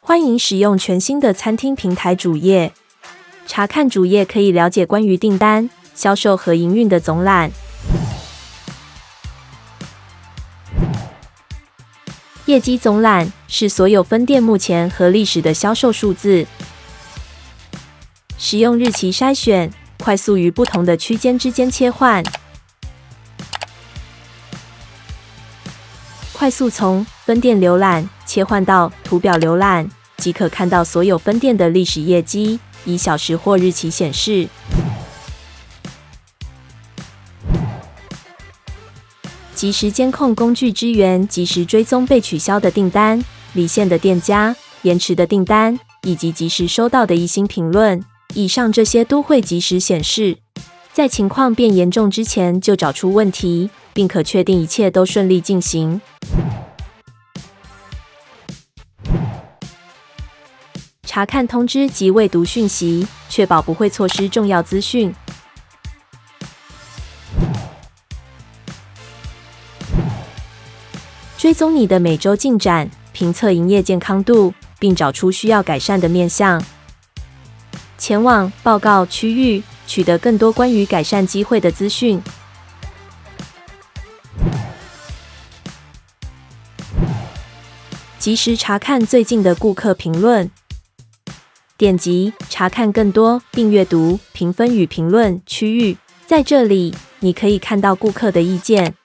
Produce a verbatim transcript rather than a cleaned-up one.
欢迎使用全新的餐厅平台主页。查看主页可以了解关于订单、销售和营运的总览。业绩总览是所有分店目前和历史的销售数字。使用日期筛选，快速于不同的区间之间切换。快速从分店浏览切换到图表浏览，即可看到所有分店的历史业绩，以小时或日期显示。即时监控工具支援即时追踪被取消的订单、离线的店家、延迟的订单，以及即时收到的一星评论。以上这些都会即时显示，在情况变严重之前就找出问题，并可确定一切都顺利进行。查看通知及未读讯息，确保不会错失重要资讯。追踪你的每周进展，评测营业健康度，并找出需要改善的面向。前往报告区域，取得更多关于改善机会的资讯。及时查看最近的顾客评论。点击查看更多，并阅读评分与评论区域。在这里，你可以看到顾客的意见，